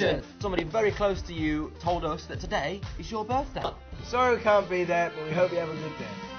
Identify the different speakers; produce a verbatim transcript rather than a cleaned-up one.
Speaker 1: Congratulations! Somebody very close to you told us that today is your birthday.
Speaker 2: Sorry we can't be there, but we hope you have a good day.